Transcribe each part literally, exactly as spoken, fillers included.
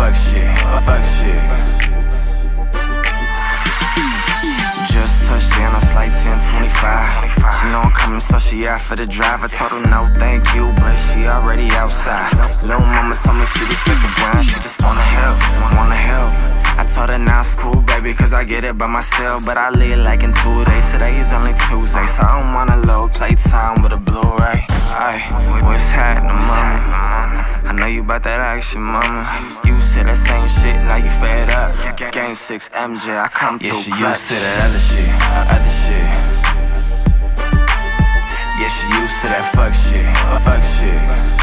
fuck shit, fuck shit. Just touched in, it's like ten twenty-five. She know I'm coming, so she out for the drive. I told her no thank you, but she already outside. Little mama told me she just stick a grind. She just wanna help, wanna help. I told her now it's cool, baby, cause I get it by myself. But I live like in two days, today is only Tuesday. So I don't want a low playtime with a Blu-ray. Ay, what's happening, mama? I know you bout that action, mama. You said that same shit, now you fed up. Game six M J, I come through. Yeah, she used to that other shit, other shit. Yeah, she used to that fuck shit, fuck shit.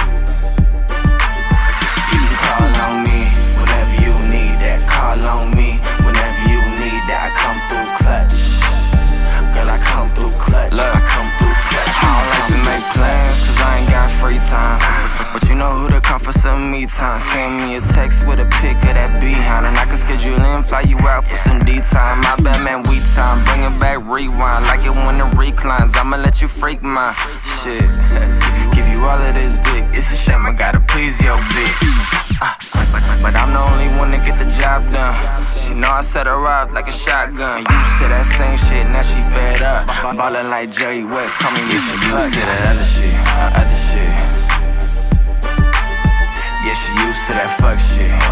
You can call on me whenever you need that. Call on me whenever you need that. I come through clutch. Girl, I come through clutch. Look, I come through clutch. I don't like to make plans, cause I ain't got free time. But you know who to call for some me time. Send me a text with a pic of that behind, and I can schedule in, fly you out for some D time. My bad man, we time. Bring it back, rewind. Like it when it reclines. I'ma let you freak my shit. Give you all of this dick. It's a shame I gotta please your bitch. Uh, but, but I'm the only one to get the job done. She know I set her off like a shotgun. You said that same shit, now she fed up. Ballin' like Jerry West, call me Mister Clutch. You said that other shit, other shit. Yeah, she used to that fuck shit,